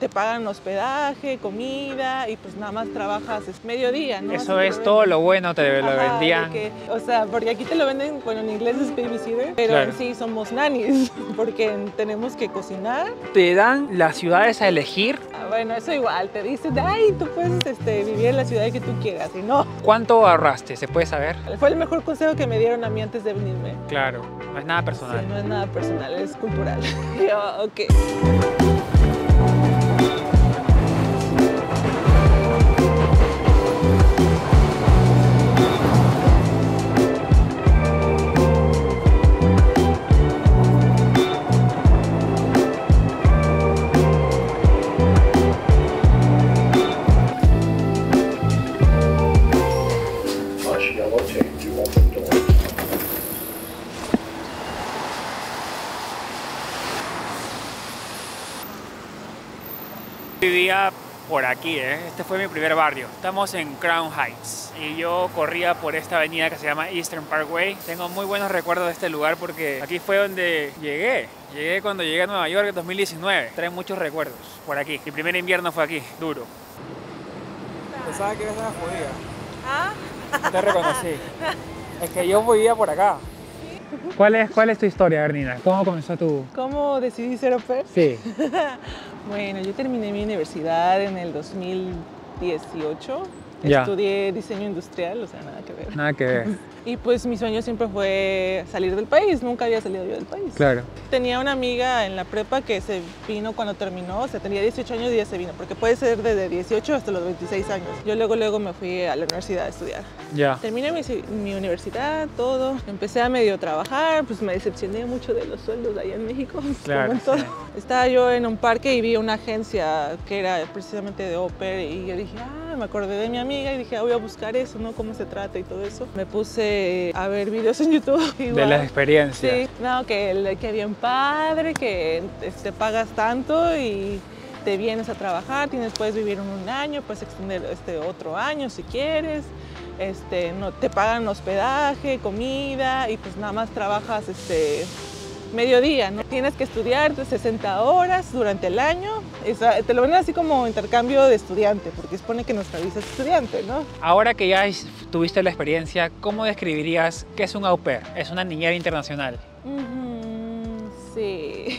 te pagan hospedaje, comida y pues nada más trabajas mediodía, ¿no? Eso es todo lo bueno, te lo vendían. O sea, porque aquí te lo venden, bueno, en inglés es babysitter, pero Claro. en sí somos nannies, porque tenemos que cocinar. ¿Te dan las ciudades a elegir? Bueno, eso igual, te dicen, ay, tú puedes vivir en la ciudad que tú quieras, y no. ¿Cuánto ahorraste? ¿Se puede saber? Fue el mejor consejo que me dieron a mí antes de venirme. Claro, no es nada personal. Sí, no es nada personal, es cultural. Yo, ok. Vivía por aquí, este fue mi primer barrio. Estamos en Crown Heights y yo corría por esta avenida que se llama Eastern Parkway. Tengo muy buenos recuerdos de este lugar porque aquí fue donde llegué. Llegué cuando llegué a Nueva York en 2019. Trae muchos recuerdos por aquí. Mi primer invierno fue aquí, duro. Pensaba que eres una judía. ¿Ah? No te reconocí. Es que yo vivía por acá. ¿Cuál es tu historia, Bernina? ¿Cómo comenzó tu...? ¿Cómo decidí ser au pair? Sí. Bueno, yo terminé mi universidad en el 2018. Ya. Estudié diseño industrial, o sea, nada que ver. Nada que ver. Y pues mi sueño siempre fue salir del país, nunca había salido yo del país. Claro. Tenía una amiga en la prepa que se vino cuando terminó, o sea, tenía 18 años y ya se vino, porque puede ser desde 18 hasta los 26 años. Yo luego me fui a la universidad a estudiar. Ya. Terminé mi universidad, todo. Empecé a medio trabajar, pues me decepcioné mucho de los sueldos allá en México. Claro, como en todo. sí. Estaba yo en un parque y vi una agencia que era precisamente de au pair y yo dije, me acordé de mi amiga y dije, voy a buscar eso, ¿no? Cómo se trata y todo eso. Me puse a ver videos en YouTube. Igual. De las experiencias. Sí, no, que bien padre, que te pagas tanto y te vienes a trabajar, puedes vivir un año, puedes extender otro año si quieres. No, te pagan hospedaje, comida y pues nada más trabajas mediodía, ¿no? Tienes que estudiar 60 horas durante el año. Te lo ven así como intercambio de estudiante, porque supone que nuestra visa es estudiante, ¿no? Ahora que ya tuviste la experiencia, ¿cómo describirías qué es un au pair? Es una niñera internacional. Sí.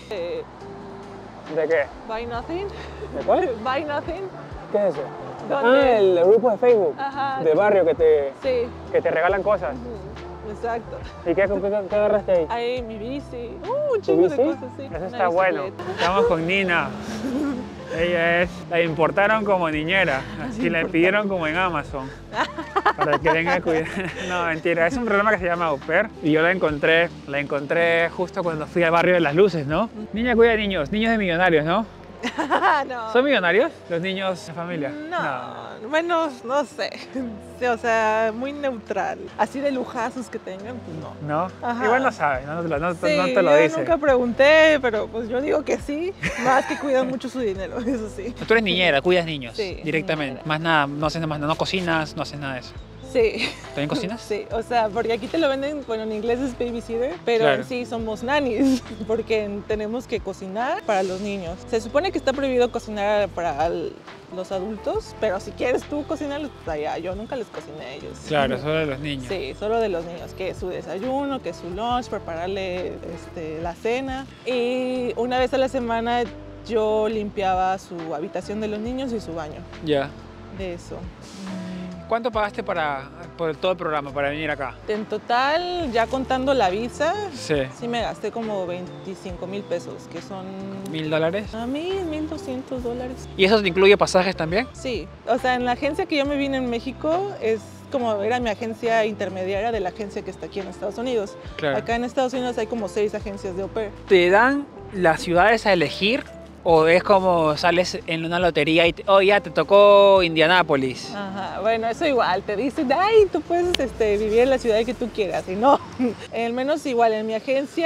¿De qué? Buy Nothing. ¿De cuál? Buy Nothing. ¿Qué es eso? ¿Dónde? El grupo de Facebook. Ajá. De barrio que te regalan cosas. Exacto. ¿Y qué agarraste ahí? Ahí mi bici. Un chingo de cosas, sí. Eso está bueno. Estamos con Nina. Ella la importaron como niñera y la pidieron como en Amazon para que venga a cuidar. No, mentira, es un programa que se llama Au Pair y yo la encontré justo cuando fui al barrio de las luces, ¿no? Niña cuida de niños de millonarios, ¿no? No. ¿Son millonarios los niños de familia? No, bueno, no sé. Sí, o sea, muy neutral. Así de lujazos que tengan, pues no. ¿No? Ajá. Igual no sabes, no Sí, te lo yo dice. nunca pregunté, pero pues yo digo que sí. Más que cuidan mucho su dinero, eso sí. Tú eres niñera, cuidas niños Sí, directamente. niñera. Más nada, no haces más nada, no cocinas, no haces nada de eso. Sí. ¿También cocinas? Sí, o sea, porque aquí te lo venden, bueno, en inglés es babysitter, pero Claro. en sí somos nannies, porque tenemos que cocinar para los niños. Se supone que está prohibido cocinar para los adultos, pero si quieres tú cocinarles, pues allá, yo nunca les cociné a ellos. Claro, solo de los niños. Sí, solo de los niños, que es su desayuno, que es su lunch, prepararle la cena. Y una vez a la semana yo limpiaba su habitación de los niños y su baño, Ya. de eso. ¿Cuánto pagaste por todo el programa, para venir acá? En total, ya contando la visa, Sí. sí me gasté como 25,000 pesos, que son... ¿$1,000? A mí, $1,200. ¿Y eso te incluye pasajes también? Sí, o sea, en la agencia que yo me vine en México es como era mi agencia intermediaria de la agencia que está aquí en Estados Unidos. Claro. Acá en Estados Unidos hay como 6 agencias de au pair. ¿Te dan las ciudades a elegir o es como sales en una lotería y ya te tocó Indianápolis? Ajá, bueno, eso igual, te dicen, ay, tú puedes vivir en la ciudad que tú quieras, y no. Al menos igual, en mi agencia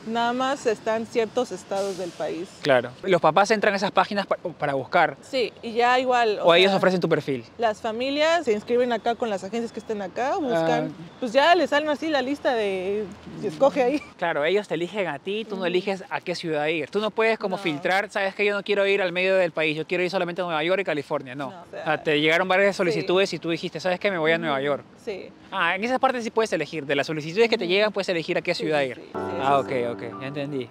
Nada más están ciertos estados del país. Claro. Los papás entran a esas páginas para buscar. Sí, y ya igual. O ellos ofrecen tu perfil. Las familias se inscriben acá con las agencias que estén acá, buscan. Pues ya les salen así la lista de... Escoge ahí. Claro, ellos te eligen a ti, tú no eliges a qué ciudad ir. Tú no puedes como filtrar, sabes que yo no quiero ir al medio del país, yo quiero ir solamente a Nueva York y California. No. O sea, te llegaron varias solicitudes y tú dijiste, ¿sabes qué? Me voy a Nueva York. Sí. En esa parte sí puedes elegir. De las solicitudes que te llegan, puedes elegir a qué ciudad ir. Sí, Ok, ya entendí.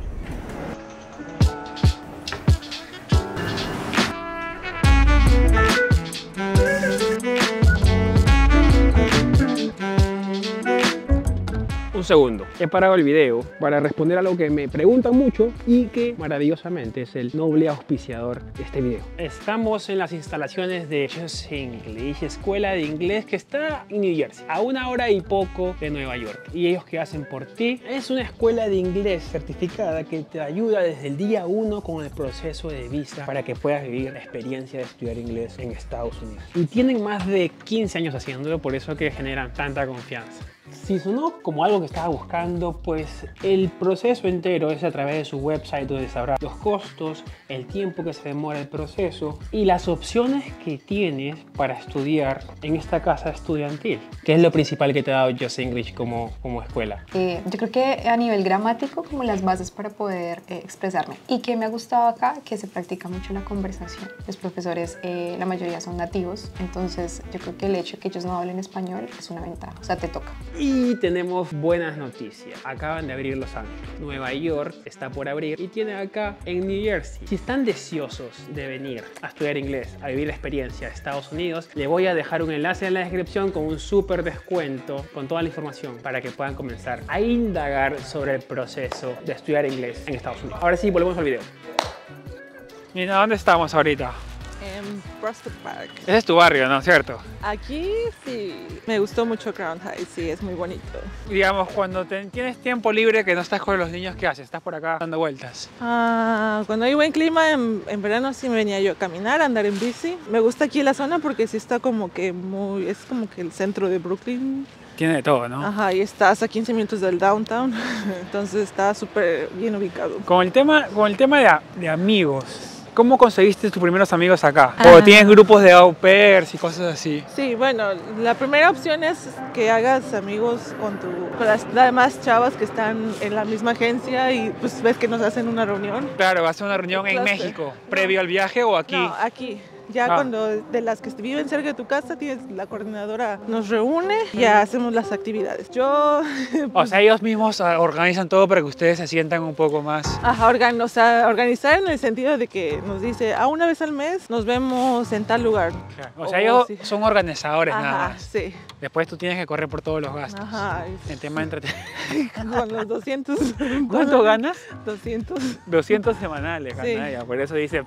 Un segundo, he parado el video para responder a lo que me preguntan mucho y que maravillosamente es el noble auspiciador de este video. Estamos en las instalaciones de Just English, escuela de inglés que está en New Jersey, a 1 hora y poco de Nueva York. ¿Y ellos qué hacen por ti? Es una escuela de inglés certificada que te ayuda desde el día 1 con el proceso de visa para que puedas vivir la experiencia de estudiar inglés en Estados Unidos. Y tienen más de 15 años haciéndolo, por eso que generan tanta confianza. Si sonó como algo que estaba buscando, pues el proceso entero es a través de su website, donde sabrás los costos, el tiempo que se demora el proceso y las opciones que tienes para estudiar en esta casa estudiantil, que es lo principal que te ha dado Just English como escuela. Yo creo que a nivel gramático, como las bases para poder expresarme. Y que me ha gustado acá, que se practica mucho la conversación. Los profesores, la mayoría son nativos, entonces yo creo que el hecho de que ellos no hablen español es una ventaja, o sea, te toca. Y tenemos buenas noticias. Acaban de abrir Los Ángeles. Nueva York está por abrir y tiene acá en New Jersey. Si están deseosos de venir a estudiar inglés, a vivir la experiencia de Estados Unidos, le voy a dejar un enlace en la descripción con un súper descuento con toda la información para que puedan comenzar a indagar sobre el proceso de estudiar inglés en Estados Unidos. Ahora sí, volvemos al video. Mira, ¿dónde estamos ahorita? En Prospect Park. Ese es tu barrio, ¿no? ¿Cierto? Aquí sí. Me gustó mucho Crown Heights, sí, es muy bonito. Digamos, cuando tienes tiempo libre que no estás con los niños, ¿qué haces? ¿Estás por acá dando vueltas? Cuando hay buen clima, en verano sí me venía yo a caminar, a andar en bici. Me gusta aquí la zona porque sí está como que es como que el centro de Brooklyn. Tiene de todo, ¿no? Ajá, y estás a 15 minutos del downtown, entonces está súper bien ubicado. Con el tema de amigos, ¿cómo conseguiste tus primeros amigos acá? ¿O tienes grupos de au pairs y cosas así? Sí, bueno, la primera opción es que hagas amigos con las demás chavas que están en la misma agencia y pues ves que nos hacen una reunión. Claro, ¿vas a una reunión en México, previo al viaje o aquí? No, aquí. Ya cuando de las que viven cerca de tu casa, tienes la coordinadora, nos reúne y ya hacemos las actividades. O sea, ellos mismos organizan todo para que ustedes se sientan un poco más... Ajá, organizar en el sentido de que nos dice, una vez al mes nos vemos en tal lugar. Claro. O sea, ellos son organizadores nada más. Sí. Después tú tienes que correr por todos los gastos. Ajá. El tema de entretenimiento. Con los 200. ¿Cuánto ganas? 200. 200 semanales gana Sí. ella. Por eso dice,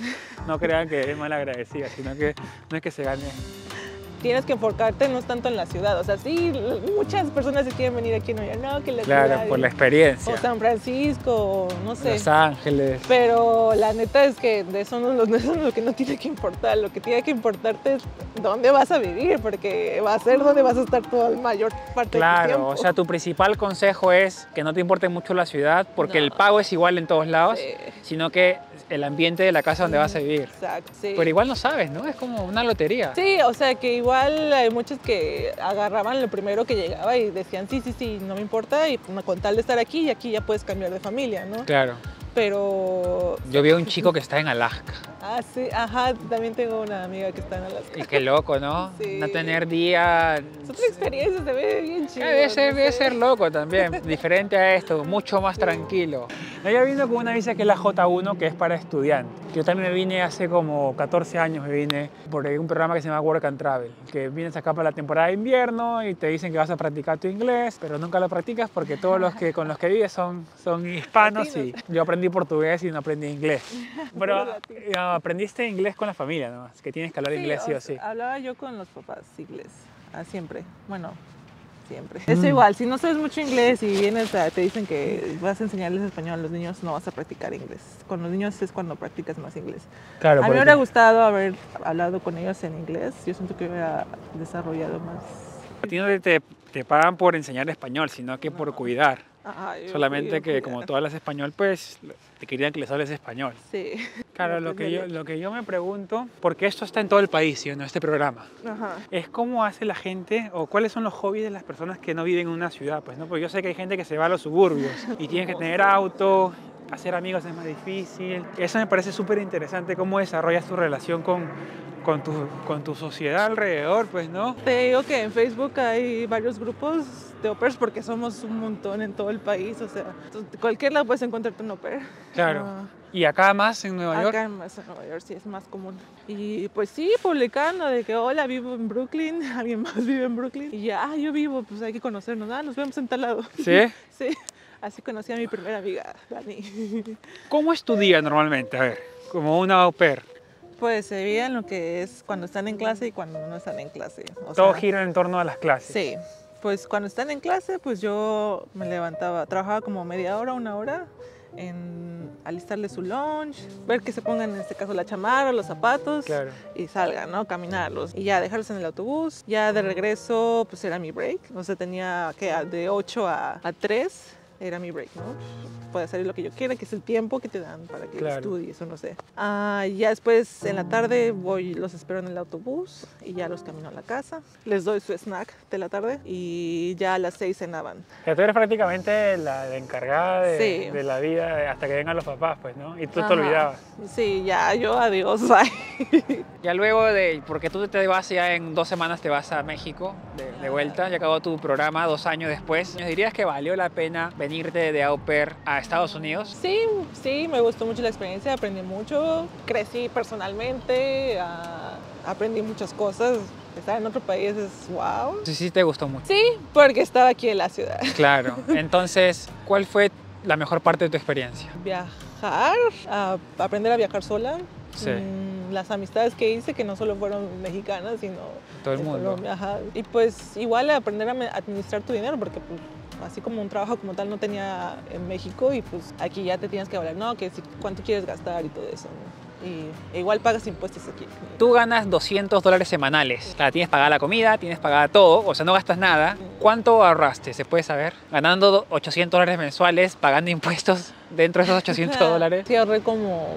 no crean que es mal agradecida, sino que no es que se gane. Tienes que enfocarte no es tanto en la ciudad, o sea, sí, muchas personas se quieren venir aquí en Nueva York, no, que la Claro, ciudad, por la experiencia. o San Francisco, o no sé. Los Ángeles. Pero la neta es que de eso no es lo que no tiene que importar, lo que tiene que importarte es dónde vas a vivir, porque va a ser donde vas a estar toda la mayor parte del tiempo. Claro, o sea, tu principal consejo es que no te importe mucho la ciudad, porque el pago es igual en todos lados, sino que el ambiente de la casa donde vas a vivir. Exacto, sí. Pero igual no sabes, ¿no? Es como una lotería. Sí, o sea que igual hay muchos que agarraban lo primero que llegaba y decían sí, no me importa y con tal de estar aquí y aquí ya puedes cambiar de familia, ¿no? Claro. Pero... Yo vi a un chico que está en Alaska. Ah, sí, ajá, también tengo una amiga que está en Alaska. Y qué loco, ¿no? Sí. No tener día... Es otra experiencia, se ve bien chido. Debe ser loco también, diferente a esto, mucho más tranquilo. Ella vino con una visa que es la J1, que es para estudiantes. Yo también me vine hace como 14 años, me vine por un programa que se llama Work and Travel, que vienes acá para la temporada de invierno y te dicen que vas a practicar tu inglés, pero nunca lo practicas porque todos los que con los que vives son hispanos y yo aprendí portugués y no aprendí inglés. Pero aprendiste inglés con la familia, ¿no? Que tienes que hablar inglés sí o sí. Hablaba yo con los papás inglés, siempre, bueno, siempre. Es igual, si no sabes mucho inglés y vienes te dicen que vas a enseñarles español a los niños, no vas a practicar inglés. Con los niños es cuando practicas más inglés. Claro, a mí me hubiera gustado haber hablado con ellos en inglés, yo siento que hubiera desarrollado más. A ti no te pagan por enseñar español, sino que por cuidar. Ay, Solamente yo que como tú hablas español, pues te querían que les hables español. Sí. Claro, lo que yo me pregunto, porque esto está en todo el país, ¿sí o no? Este programa, Ajá. es cómo hace la gente o cuáles son los hobbies de las personas que no viven en una ciudad, pues, ¿no? Porque yo sé que hay gente que se va a los suburbios y tienes que tener auto, hacer amigos es más difícil. Eso me parece súper interesante, cómo desarrollas tu relación con tu sociedad alrededor, pues, ¿no? Te digo que en Facebook hay varios grupos de au pairs porque somos un montón en todo el país, o sea, cualquier lado puedes encontrarte un au pair. Claro. Ah, ¿Y acá más en Nueva York? acá en Nueva York sí es más común. Y pues sí, publicando de que hola, vivo en Brooklyn, alguien más vive en Brooklyn. Y ya, yo vivo, pues hay que conocernos, nos vemos en tal lado. ¿Sí? Sí, así conocí a mi primera amiga, Dani. ¿Cómo es tu día normalmente? A ver, como una au pair. Pues se veía en lo que es cuando están en clase y cuando no están en clase. O Todo sea, gira en torno a las clases. sí, pues cuando están en clase, pues yo me levantaba, trabajaba como media hora, una hora en alistarles su lunch, ver que se pongan en este caso la chamarra, los zapatos Claro. y salgan, ¿no? Caminarlos y ya dejarlos en el autobús. Ya de regreso, pues era mi break, o sea, tenía que de 8 a 3 era mi break, ¿no? Puedes salir lo que yo quiera, que es el tiempo que te dan para que Claro. estudies o no sé. Ya después en la tarde los espero en el autobús y ya los camino a la casa. Les doy su snack de la tarde y ya a las 6 cenaban. Que tú eres prácticamente la encargada Sí. de la vida hasta que vengan los papás, pues, ¿no? Y tú te Ajá. olvidabas. Sí, ya yo adiós. Bye. Ya luego porque tú te vas ya en 2 semanas, te vas a México de vuelta, ya acabó tu programa 2 años después. ¿Dirías que valió la pena venirte de au pair a Estados Unidos? Sí, sí, me gustó mucho la experiencia, aprendí mucho, crecí personalmente, aprendí muchas cosas. Estar en otro país es wow. Sí, sí te gustó mucho. Sí, porque estaba aquí en la ciudad. Claro. Entonces, ¿cuál fue la mejor parte de tu experiencia? Viajar, aprender a viajar sola. Sí. Las amistades que hice, que no solo fueron mexicanas, sino Todo el de mundo. Colombia, ajá. Y pues igual aprender a administrar tu dinero, porque pues así como un trabajo como tal no tenía en México y pues aquí ya te tienes que hablar, ¿no? Que cuánto quieres gastar y todo eso, ¿no? Y igual pagas impuestos aquí. Tú ganas $200 semanales. Claro, tienes pagada la comida, tienes pagada todo, o sea, no gastas nada. ¿Cuánto ahorraste? ¿Se puede saber? Ganando $800 mensuales, pagando impuestos dentro de esos $800. Sí, ahorré como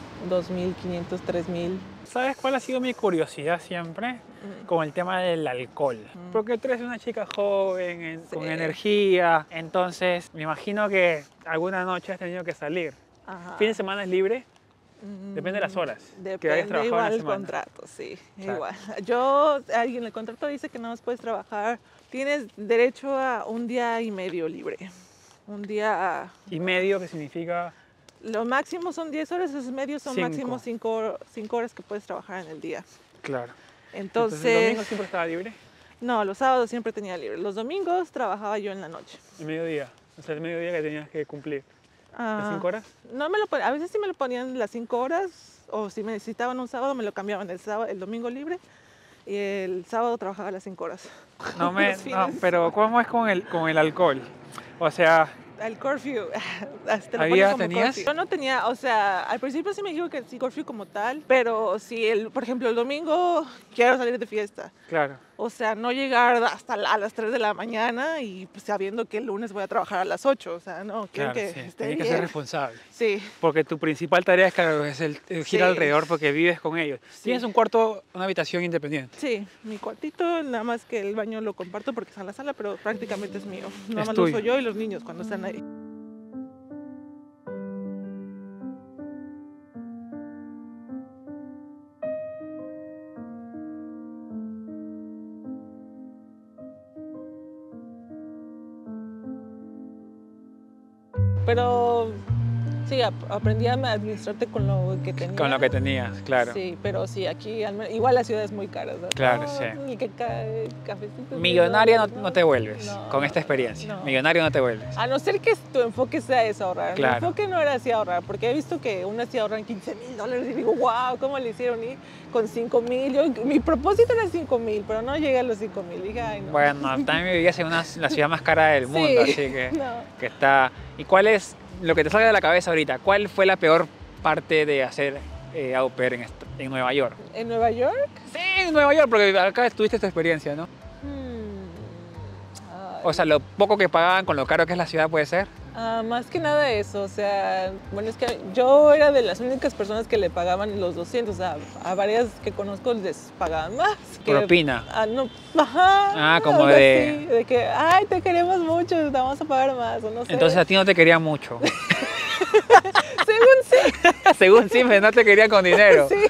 2.500, 3.000. ¿Sabes cuál ha sido mi curiosidad siempre? Con el tema del alcohol. Porque tú eres una chica joven, Sí. con energía, entonces me imagino que alguna noche has tenido que salir. Ajá. ¿Fin de semana es libre? Depende de las horas que hayas Depende trabajado en igual la el semana. contrato, sí, Claro. igual. En el contrato dice que no más puedes trabajar, tienes derecho a 1 día y medio libre. Un día, ¿Y medio que significa? lo máximo son 10 horas, esos medios son 5. máximo 5 horas que puedes trabajar en el día. Claro. Entonces, ¿el domingo siempre estaba libre? no, los sábados siempre tenía libre. Los domingos trabajaba yo en la noche. El mediodía. O sea, el mediodía que tenías que cumplir. ¿Las 5 horas? No me lo a veces sí me lo ponían las 5 horas, o si me necesitaban un sábado me lo cambiaban el domingo libre y el sábado trabajaba las 5 horas. No, Los fines. pero ¿cómo es con el alcohol? O sea, El curfew. Te lo ¿Había- ponen como tenías? curfew. Yo no tenía, o sea, al principio sí me dijo que sí, curfew como tal, pero si, por ejemplo, el domingo quiero salir de fiesta, claro. o sea, no llegar hasta a las 3 de la mañana y pues, sabiendo que el lunes voy a trabajar a las 8, o sea, no, quiero Claro, que sí. esté Tienes que bien. ser responsable. Sí, Porque tu principal tarea es, claro, es el gira Sí. alrededor porque vives con ellos. Sí. Tienes un cuarto, una habitación independiente. sí, mi cuartito, nada más que el baño lo comparto porque está en la sala, pero prácticamente es mío. Nada Es más lo tuyo. uso yo y los niños cuando están ahí. Pero sí, aprendí a administrarte con lo que tenía. Con lo que tenías, claro. Sí, pero sí, aquí igual la ciudad es muy cara, ¿no? Claro, No, sí. Ni que cafecito. Millonaria no te vuelves No, con esta experiencia. no. Millonario no te vuelves. A no ser que tu enfoque sea eso, ahorrar. Claro. Mi enfoque no era así ahorrar, porque he visto que unas sí ahorran $15,000 y digo, wow, ¿cómo le hicieron? Y con 5,000, mi propósito era 5,000, pero no llegué a los 5,000. Dije, ay, no. Bueno, también vivías en la ciudad más cara del mundo, Sí, así que, no. que está... ¿Y cuál es, lo que te salga de la cabeza ahorita, cuál fue la peor parte de hacer au pair en Nueva York? ¿En Nueva York? Sí, en Nueva York, porque acá tuviste esta experiencia, ¿no? Ay, O sea, lo poco que pagaban con lo caro que es la ciudad puede ser. Más que nada eso, o sea, bueno, es que yo era de las únicas personas que le pagaban los 200, o sea, a varias que conozco les pagaban más. Propina. No, ajá. Como algo de... así, de que, ay, te queremos mucho, te vamos a pagar más, o no sé. Entonces a ti no te querían mucho. Según sí. Según sí, no te querían con dinero. Sí.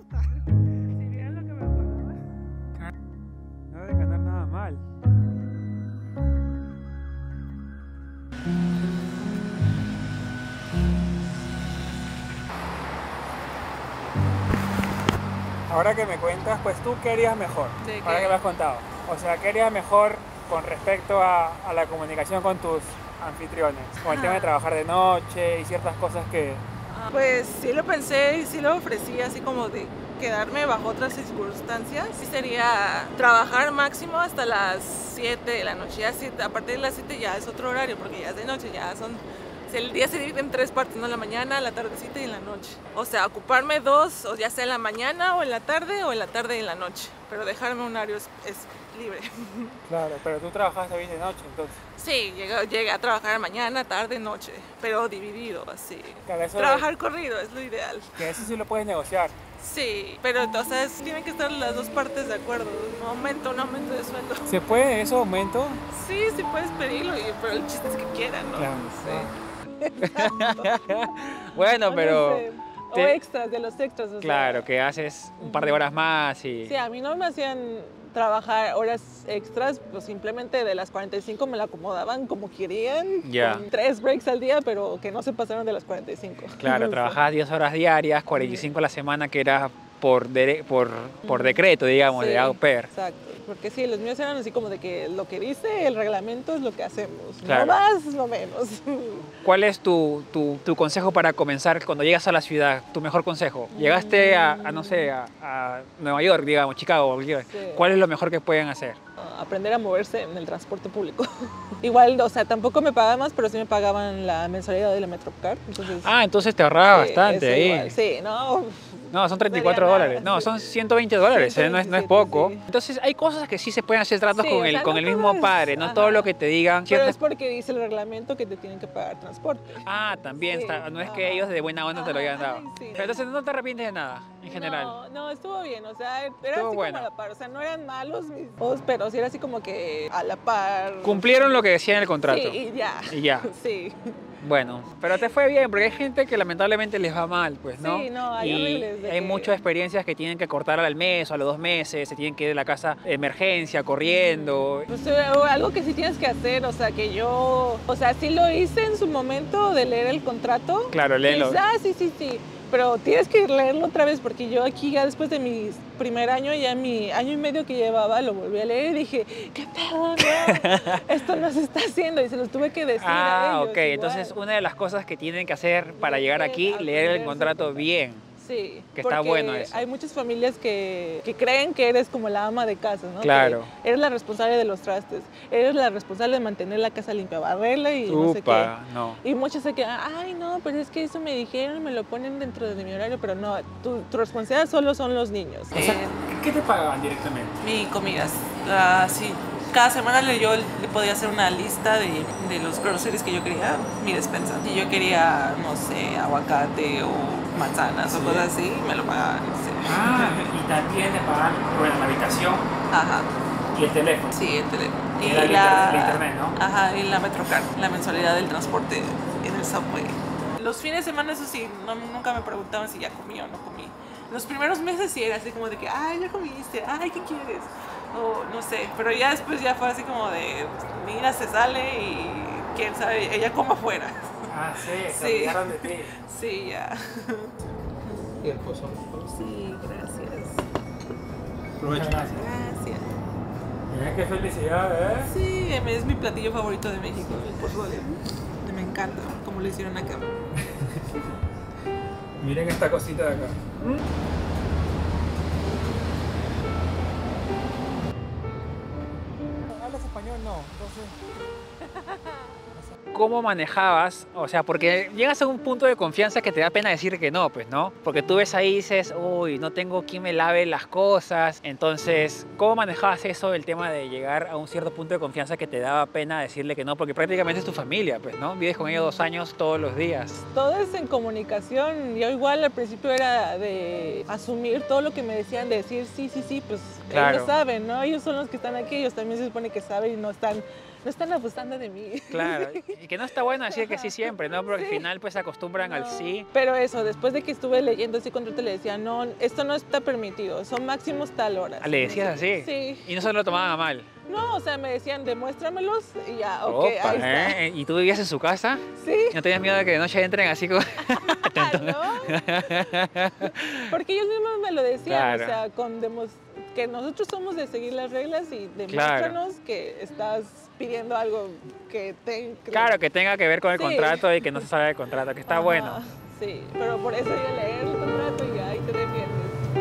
No debe ganar nada mal. Ahora que me cuentas, pues tú qué harías mejor. ¿De Ahora qué? que me has contado. O sea, ¿qué harías mejor con respecto a la comunicación con tus anfitriones? Con el tema de trabajar de noche y ciertas cosas que... Pues sí lo pensé y sí lo ofrecí, así como de quedarme bajo otras circunstancias. Sí sería trabajar máximo hasta las 7 de la noche. Ya a partir de las 7 ya es otro horario, porque ya es de noche, ya son... El día se divide en 3 partes, ¿no? La mañana, la tardecita y en la noche. O sea, ocuparme 2, o ya sea en la mañana o en la tarde y en la noche. Pero dejarme un horario es libre. Claro, pero tú trabajas también de noche, entonces. Sí, llegué a trabajar mañana, tarde, noche, pero dividido, así. Claro, eso Trabajar corrido es lo ideal. que eso sí lo puedes negociar. Sí, pero entonces tienen que estar las dos partes de acuerdo. Un aumento de sueldo. ¿Se puede eso aumento? Sí, sí puedes pedirlo, pero el chiste es que quieran, ¿no? Claro. Bueno, No pero... sé. O extras, de los extras. O sea. Claro, que haces un par de horas más y... Sí, a mí no me hacían trabajar horas extras, pues simplemente de las 45 me la acomodaban como querían, Ya. con 3 breaks al día, pero que no se pasaron de las 45. Claro, trabajabas 10 horas diarias, 45 a la semana, que era por decreto, digamos, Sí, de au pair. Exacto, porque sí, los míos eran así como de que lo que dice el reglamento es lo que hacemos, Claro. no más, no menos. ¿Cuál es tu consejo para comenzar cuando llegas a la ciudad? ¿Tu mejor consejo? Llegaste no sé, a Nueva York, digamos, Chicago, cualquiera. Sí. ¿Cuál es lo mejor que pueden hacer? Aprender a moverse en el transporte público. Igual, o sea, tampoco me pagaban más, pero sí me pagaban la mensualidad de la Metrocar. Entonces, Entonces te ahorraba sí, bastante eso ahí. igual, sí, no. No, son 34 Sería nada, dólares. No, sí. son 120 dólares, no es 127, poco. sí. Entonces hay cosas que sí se pueden hacer tratos Sí, con o el, sea, con no el mismo todas, padre, no ajá. todo lo que te digan. Pero ciertas- es porque dice el reglamento que te tienen que pagar transporte. También, Sí, no es que ajá. ellos de buena onda te lo hayan dado. Ay, sí. Pero entonces no te arrepientes de nada, en general. No, estuvo bien, o sea, era Estuvo así bueno. como a la par, o sea, no eran malos mis dos, pero sí era así como que a la par. Cumplieron lo que decía en el contrato. Sí, y ya. Y ya. Sí. Bueno, pero te fue bien, porque hay gente que lamentablemente les va mal, pues, ¿no? Sí, no, hay y horribles de hay que- muchas experiencias que tienen que cortar al mes o a los 2 meses, se tienen que ir de la casa de emergencia, corriendo. Pues algo que sí tienes que hacer, o sea, que yo, o sea, sí lo hice en su momento de leer el contrato. Claro, léelo. Y dices, sí, pero tienes que leerlo otra vez porque yo aquí ya después de mi primer año, ya mi año y medio que llevaba, lo volví a leer y dije, ¿qué pedo? No, esto no se está haciendo y se los tuve que decir a ellos. Ok, igual. entonces una de las cosas que tienen que hacer para llegar aquí, leer el aprenderse contrato el bien. Sí, Que está porque bueno eso. hay muchas familias que creen que eres como la ama de casa, ¿no? Claro. Que eres la responsable de los trastes, eres la responsable de mantener la casa limpia, barrerla y no sé qué. Upa, no. Y muchos se quedan, ay no, pero es que eso me dijeron, me lo ponen dentro de mi horario, pero no, tu responsabilidad solo son los niños. ¿Qué te pagaban directamente? Mi comidas, sí. Cada semana yo le podía hacer una lista de los groceries que yo quería, mi despensa. Si yo quería, no sé, aguacate o manzanas o cosas así, me lo pagaban. Sí. Y también te pagaban, bueno, la habitación Ajá, y el teléfono. sí, el teléfono. Y la internet, ¿no? Ajá, y la Metrocar, la mensualidad del transporte en el subway. Los fines de semana, eso sí, nunca me preguntaban si ya comí o no comí. Los primeros meses sí era así como de que, ay, ya comiste, ay, ¿qué quieres? O no sé, pero ya después ya fue así como de, mira, se sale y quién sabe, ella come afuera. Sí, se olvidaron de ti. Sí, ya. Y el pozón. Sí, gracias. Muchas gracias. Gracias. Mira qué felicidad, ¿eh? Sí, es mi platillo favorito de México, el pozole. Me encanta, como lo hicieron acá. Miren esta cosita de acá. Hablas español, no, entonces. ¿Cómo manejabas? O sea, porque llegas a un punto de confianza que te da pena decir que no, pues, ¿no? Porque tú ves ahí y dices, uy, no tengo quien me lave las cosas. Entonces, ¿cómo manejabas eso, el tema de llegar a un cierto punto de confianza que te daba pena decirle que no? Porque prácticamente es tu familia, pues, ¿no? Vives con ellos 2 años todos los días. Todo es en comunicación. Yo igual al principio era de asumir todo lo que me decían, de decir sí, sí, sí, pues Claro. ellos saben, ¿no? Ellos son los que están aquí, ellos también se supone que saben y no están abusando de mí. Claro, y que no está bueno decir que sí siempre, ¿no? Porque al final pues se acostumbran al No. sí. Pero eso, después de que estuve leyendo ese contrato le decía, no, esto no está permitido, son máximos tal hora. Ah, ¿le decías así? Sí. Y no se lo tomaban a mal. No, o sea, me decían, demuéstramelos y ya, ok, Opa, ahí está. ¿Y tú vivías en su casa? Sí. ¿No tenías miedo de que de noche entren así como...? No, porque ellos mismos me lo decían, Claro. o sea, que nosotros somos de seguir las reglas y demuéstranos que estás pidiendo algo que Claro, que tenga que ver con el Sí. contrato y que no se salga del contrato, que está Ajá, bueno. Sí, pero por eso yo leer el contrato y ahí te defiendes.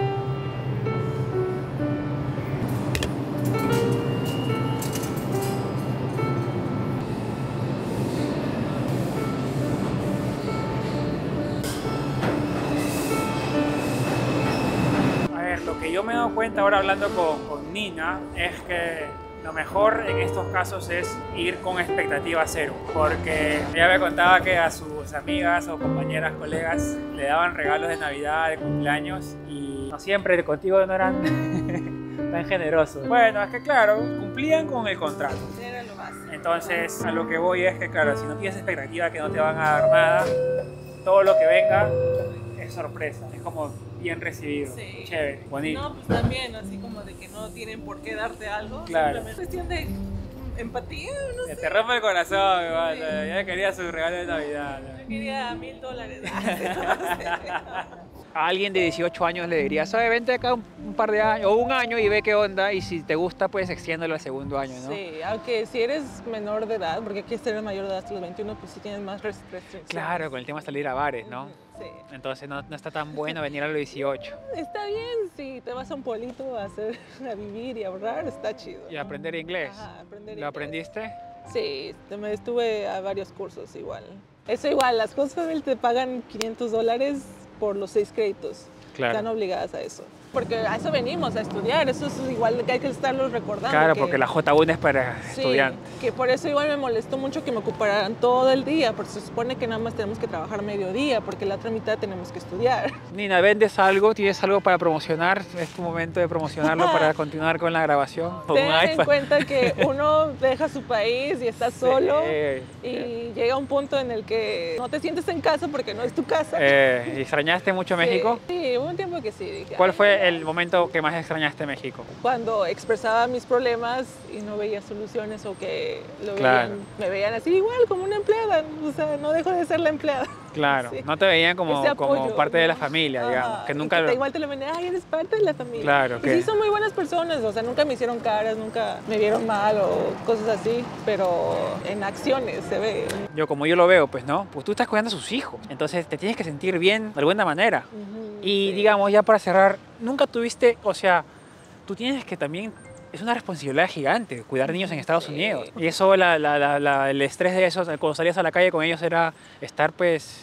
A ver, lo que yo me he dado cuenta ahora hablando con Nina es que lo mejor en estos casos es ir con expectativa cero, porque ella me contaba que a sus amigas o compañeras, colegas, le daban regalos de Navidad, de cumpleaños, y no siempre contigo no eran tan generosos. Bueno, es que claro, cumplían con el contrato. Era lo más. Entonces, a lo que voy es que, claro, si no tienes expectativa que no te van a dar nada, todo lo que venga es sorpresa, es como bien recibido, Sí. chévere, bonito. No, pues también, así como de que no tienen por qué darte algo. Claro. Simplemente es cuestión de empatía, no sé. Te rompe el corazón, igual, Sí. ya quería su regalo de Navidad. Yo quería $1000. A alguien de 18 años le dirías, ¿sabe? Vente acá un par de años o un año y ve qué onda, y si te gusta, pues extiéndelo al segundo año, ¿no? Sí, aunque si eres menor de edad, porque aquí ser mayor de edad hasta los 21, pues sí tienes más restricciones. Claro, con el tema de salir a bares, ¿no? Sí. Entonces no está tan bueno venir a los 18 Está bien, si te vas a un pueblito a vivir y a ahorrar, está chido. y aprender inglés. Ajá, aprender ¿Lo inglés. aprendiste? Sí, me estuve a varios cursos igual. Eso igual, las Coastal te pagan $500 por los 6 créditos. Claro. Están obligadas a eso. Porque a eso venimos, a estudiar. Eso es igual que hay que estarlo recordando. Claro, que- porque la J1 es para Sí, estudiantes. que por eso igual me molestó mucho que me ocuparan todo el día, porque se supone que nada más tenemos que trabajar mediodía, porque la otra mitad tenemos que estudiar. Nina, ¿vendes algo? ¿Tienes algo para promocionar? ¿Es tu momento de promocionarlo para continuar con la grabación? ¿O un Ten en iPad? cuenta que uno deja su país y está solo Sí. y llega un punto en el que no te sientes en casa porque no es tu casa. ¿Extrañaste mucho México? Sí, hubo un tiempo que sí. Dije, ¿Cuál "Ay, fue ya". el momento que más extrañaste en México? Cuando expresaba mis problemas y no veía soluciones o que Claro. me veían así igual como una empleada, o sea, no dejo de ser la empleada. Claro, Sí. no te veían como, Ese como apoyo, parte de la ¿no? familia, Ajá, digamos, que y nunca... igual te lo ven, ay, eres parte de la familia. Claro, Y que- sí, son muy buenas personas, o sea, nunca me hicieron caras, nunca me vieron mal o cosas así, pero en acciones se ve. Como yo lo veo, pues, ¿no? Pues tú estás cuidando a sus hijos, entonces te tienes que sentir bien de alguna manera. Ujú, Y sí. digamos, ya para cerrar, nunca tuviste, o sea, tú tienes que también, es una responsabilidad gigante cuidar niños en Estados Sí. Unidos. Y eso, el estrés de eso, cuando salías a la calle con ellos era estar pues...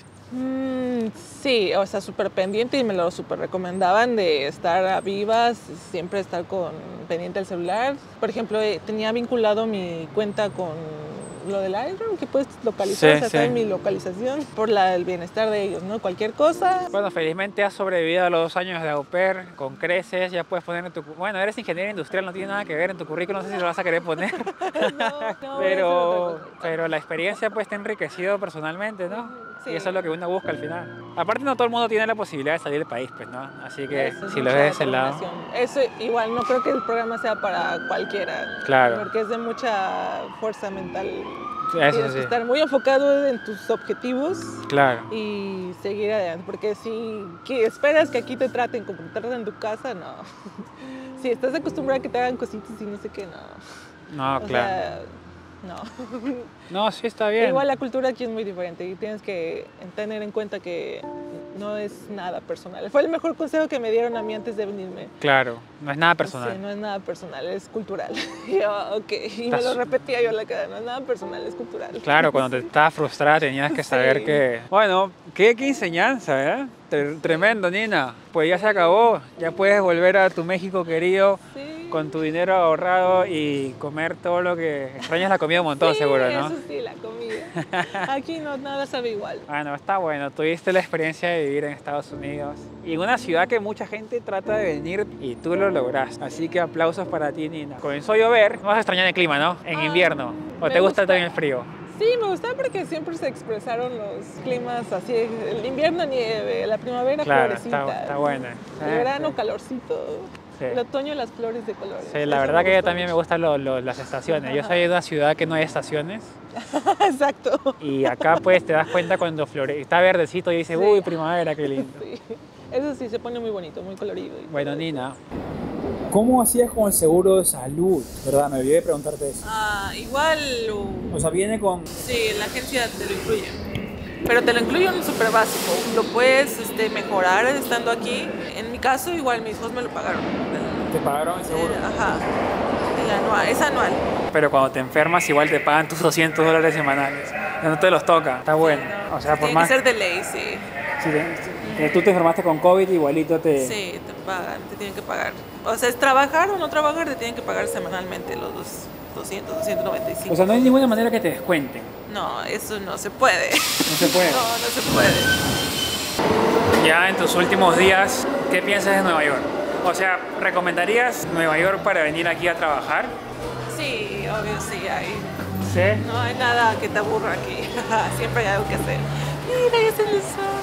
Sí, o sea, súper pendiente y me lo súper recomendaban de estar a vivas, siempre estar pendiente del celular. Por ejemplo, tenía vinculado mi cuenta con lo del iPhone, que puedes localizar, Sí, o sea, sí. saben mi localización por el bienestar de ellos, ¿no? Cualquier cosa. Bueno, felizmente has sobrevivido a los 2 años de au pair, con creces, ya puedes poner en tu... Bueno, eres ingeniero industrial, no tiene nada que ver en tu currículum, no sé si lo vas a querer poner. No, pero la experiencia pues te ha enriquecido personalmente, ¿no? Sí. Y eso es lo que uno busca al final. Aparte no todo el mundo tiene la posibilidad de salir del país, pues, ¿no? Así que Eso es si lo mucha ves de ese lado... determinación. Eso igual, no creo que el programa sea para cualquiera. Claro. Porque es de mucha fuerza mental. Eso Tienes sí. que estar muy enfocado en tus objetivos Claro. y seguir adelante. Porque si esperas que aquí te traten como te tratan en tu casa, no. Si estás acostumbrado a que te hagan cositas y no sé qué, no. No, O claro. sea, no. No, sí está bien. Igual la cultura aquí es muy diferente y tienes que tener en cuenta que no es nada personal. Fue el mejor consejo que me dieron a mí antes de venirme. Claro, no es nada personal. Sí, no es nada personal, es cultural. Y yo, ok, y me lo repetía yo a la cara, no es nada personal, es cultural. Claro, cuando te estabas frustrada tenías que saber Sí. que... Bueno, qué enseñanza, ¿eh? Tremendo, Nina. Pues ya se acabó, ya puedes volver a tu México querido Sí. con tu dinero ahorrado y comer todo lo que... Extrañas la comida un montón, Sí, seguro, ¿no? Eso sí, la comida. Aquí no, nada sabe igual. Bueno, está bueno. Tuviste la experiencia de vivir en Estados Unidos y en una ciudad que mucha gente trata de venir y tú lo lograste. Así que aplausos para ti, Nina. Comenzó a llover. No vas a extrañar el clima, ¿no? En invierno. ¿O me te gusta gusta. también el frío? Sí, me gustaba porque siempre se expresaron los climas así, el invierno nieve, la primavera Claro, florecitas, está buena. el verano Sí. calorcito, Sí. el otoño las flores de colores. Sí, la Eso verdad me que gustó también me mucho. gustan las estaciones. Yo soy de una ciudad que no hay estaciones Exacto. y acá pues te das cuenta cuando está verdecito y dices, Sí. uy, primavera, qué lindo. Sí. Eso sí, se pone muy bonito, muy colorido. y Bueno, todo. Nina, ¿cómo hacías con el seguro de salud? ¿Verdad? Me olvidé de preguntarte eso. Igual, O sea, viene con... sí, la agencia te lo incluye. Pero te lo incluye un súper básico. Lo puedes mejorar estando aquí. En mi caso, igual mis hijos me lo pagaron. ¿Te pagaron el seguro? Ajá. El anual, es anual. Pero cuando te enfermas igual te pagan tus $200 semanales. No te los toca, está bueno. O sea, por Tiene más... que ser de ley, sí. Si tú te enfermaste con COVID, igualito te... Sí, te pagan, te tienen que pagar. O sea, es trabajar o no trabajar, te tienen que pagar semanalmente los 200, 295. O sea, no hay ninguna manera que te descuenten. No, eso no se puede. No se puede. No, no se puede. Ya en tus últimos días, ¿qué piensas de Nueva York? O sea, ¿recomendarías Nueva York para venir aquí a trabajar? Sí, obvio, sí, hay. Sí. No hay nada que te aburra aquí. Siempre hay algo que hacer. Mira, ya se el sol.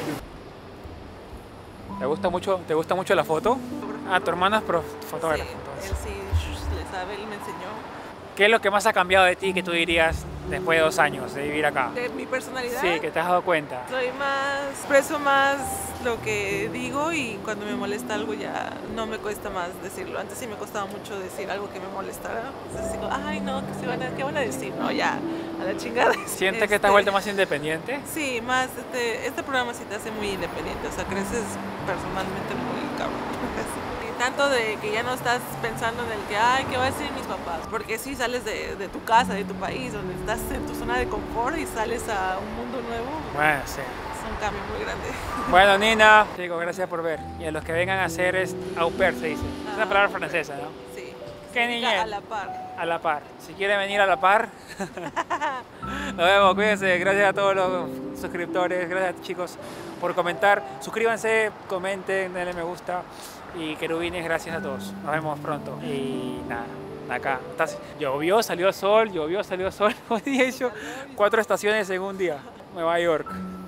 ¿Te gusta mucho la foto? Ah, tu hermano es fotógrafo. Sí, entonces. él sí le sabe, él me enseñó. ¿Qué es lo que más ha cambiado de ti que tú dirías después de 2 años de vivir acá? De mi personalidad, Sí, que te has dado cuenta. soy más, expreso más lo que digo y cuando me molesta algo ya no me cuesta más decirlo. Antes sí me costaba mucho decir algo que me molestara. Entonces digo, ay no, ¿qué van a decir? No, ya, a la chingada. ¿Sientes que te has vuelto más independiente? Sí, más, este programa sí te hace muy independiente, o sea, creces personalmente muy cabrón. Y tanto de que ya no estás pensando en el que, ay, ¿qué va a decir mis papás? Porque sí sales de tu casa, de tu país, donde estás en tu zona de confort y sales a un mundo nuevo, Bueno, sí. es un cambio muy grande. Bueno, Nina, digo, gracias por ver. Y a los que vengan a hacer es au pair, se dice. Es una palabra francesa, ¿no? Sí. ¿Qué Significa niñez? a la par. A la par. Si quieren venir a la par, nos vemos, cuídense. Gracias a todos los suscriptores, gracias chicos por comentar. Suscríbanse, comenten, denle me gusta. Y querubines, gracias a todos. Nos vemos pronto. Y nada, acá. Llovió, salió sol, Hoy día hizo 4 estaciones en un día. Nueva York.